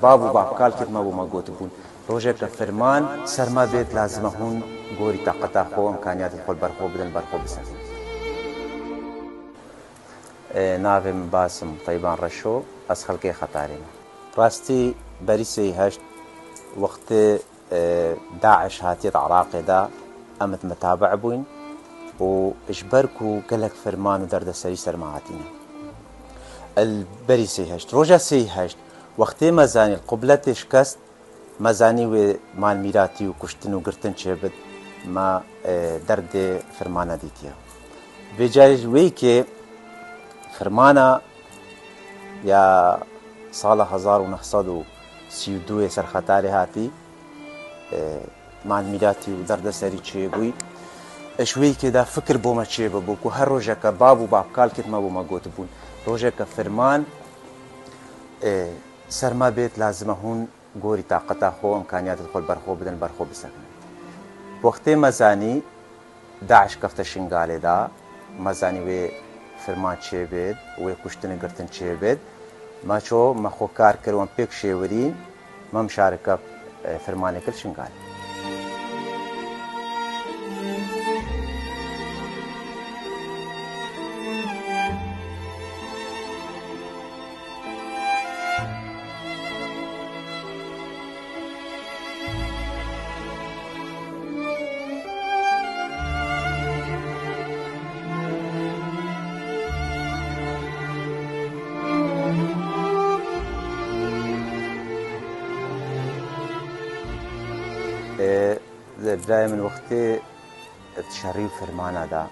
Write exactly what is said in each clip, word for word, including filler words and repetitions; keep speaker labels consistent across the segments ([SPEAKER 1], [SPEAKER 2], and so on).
[SPEAKER 1] باب و باب کال کت ما بو ما گوت بون روزه که فرمان سرما بیت لازمه هون گوری طاقتا خو امکانیات خود برخو بدن برخو بسن. ناوم باسم طيبان رشو از خلقی خطاریم راستی بریسی هشت وقت داعش هاتيت عراق دا أمت متابع بوين وإجبركو قالك فرمان ودرد سري سرمعاتنا البري سيهشت روجا سيهشت وقت مزاني القبلة شكست مزاني ومال ميراتي وكشتن وقرتن شبت ما درد فرمانا ديتيا بجاج ويكي فرمانا يا صالة هزار ونحصد سيودوه سرخطاري هاتي مال ميلاتي ودرد سري چه بوي شوي كده فكر بوما چه ببوكو هر روجه که باب و باب کال کت ما بوما گوت بون روجه که فرمان سرما بيت لازمه هون گوری طاقتا خو امکانیات خود برخو بدن برخو بسکنن وقت مزاني داعش كفت شنگاله دا مزاني و فرمان چه بيت و کشتن گرتن چه بيت ما چو ما خو کار کروان پیک شیورین ما مشارکه فرمانه كل شنقال بداية من وقت تشريف فرمانا دا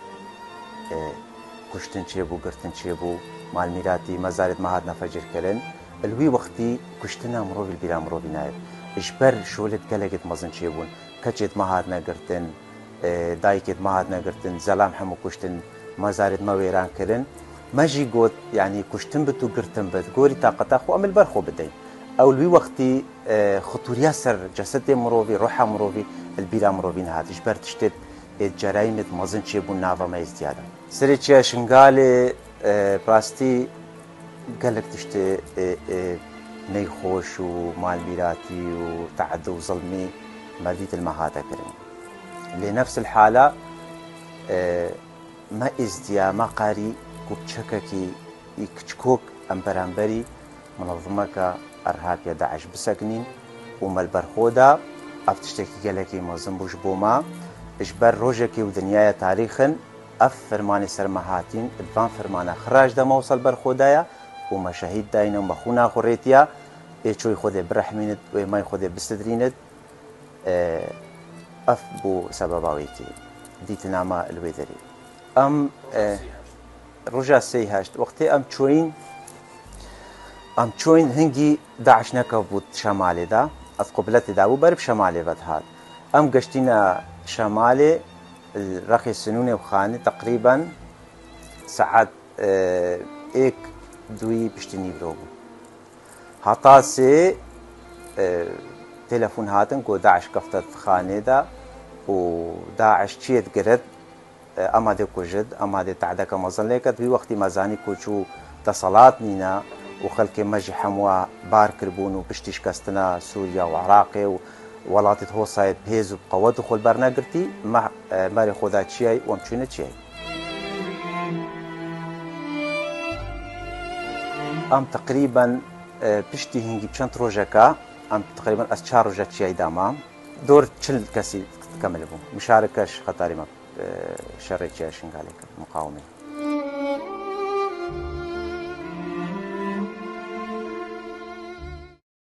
[SPEAKER 1] كشتن شيبو قرتن شيبو مال ميراتي مزارت ما هادنا فجر كلن الوي وقتي كشتنا مروبي البلا مروبي نايب اجبر شولت قلقت مزن شيبون كجت ما هادنا قرتن دايكت ما هادنا قرتن زلام حمو كشتن مزارت ما ويران كلن ماجي قوت يعني كشتن بتو قرتن بت قوري طاقتا خو امل برخو بدين او الوي وقتي خطوريا سر جسد مروبي روحا مروبي البلا مروبين هات اجبر تشتت جرايم مزن شيبون نافا ما زياده سريتشا شنغالي براستي قالك تشتي نيخوش ومال ميراتي وتعدي وظلمي مرديت المهاتا كريم لنفس الحالة ما ازديا ما قاري كوتشككي يكتشكوك امبرامبري منظمك ارهابيا داعش بسكنين ومال برخودا افتشتكي قالكي مزن بوش بوما اجبر روجكي ودنيايا تاريخا اف فرماني سرمهاتين الفان فرمانا خراج دا موصل برخودايا وما شهيد داينا ومخونا خوريتيا ايشوي خودي برحميند وما خودي بستدريند اف بو سبباويكي ديتنا ما الويدري ام رجع سيهاشت وقتي ام تشوين ام تشوين هنجي داعش نكبوت شمالي دا از قبلتي دا وبرب شمالي بدهات ام قشتينا شمالي الرقي السنوني وخاني تقريبا ساعات اه ايك دوي بشتني بروبو هطاسي اه تلفون هاتن كو داعش كفتت خاني دا وداعش تشيت قرد اه اما دي كوجد اما دي تعدك مظن ليكت في وقت مزاني كوشو اتصالات نينا وخلك مجي حموا بار كربون وبشتيش كاستنا سوريا وعراقي ولاتت هو صايب بهيز وبقوات وخل برناقرتي مع ماري خودات شيء ومشينا شيء ام تقريبا بشتي هنجي بشنت روجاكا ام تقريبا اشار روجات شيء داما دور تشل كاسي تكمل بو مشاركه خطاري ما شريت شيء شنقالك مقاومه